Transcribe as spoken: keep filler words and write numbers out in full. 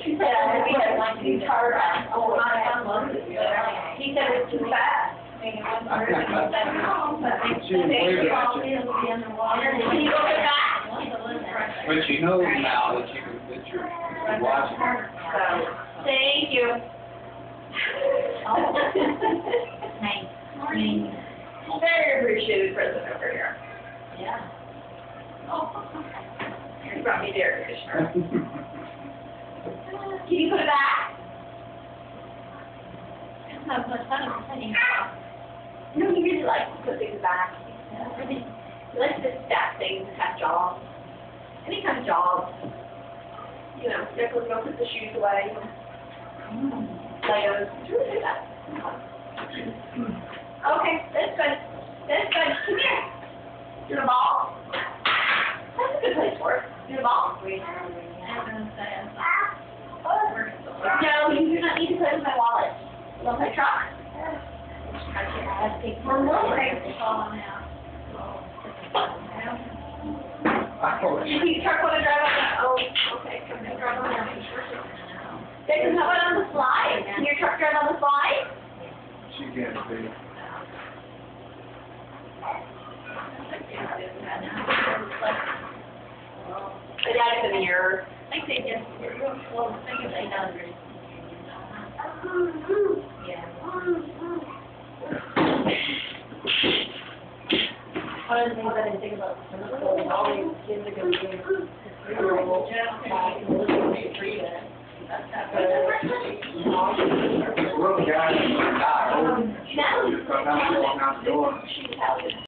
She said, I think I'd like to be tired. Oh, I love it. He said it's too fast. She was waving at you. Can you go back? But she knows now that you that you're watching her. Thank you. Nice. Morning. Very appreciated present over here. Yeah. You brought me the air conditioner. Can you put it back? Have much fun putting it off. No, he really likes to put things back. He likes to stack things and have jobs. Any kind of job. You know, Nicholas go put the shoes away. Legos. He's really good at that. Okay, that's good. That's good. Come here. You want a ball? That's a good place for it. You want a ball? No, you do not need to play with my wallet. You want to play truck? We're moving. If you truck want to drive on the, oh, okay, come on, drive on the. Jason, how about on the slide? Can your truck drive on the slide? She can't see. The dad's in the year. I think they just, well, the thing is, I know there's. Yeah. One of the things I didn't think about was school, always kids are going to be three-year-old, back and listen to read it. That's not good. This little guy, guy, old, No. sometimes walking out the door.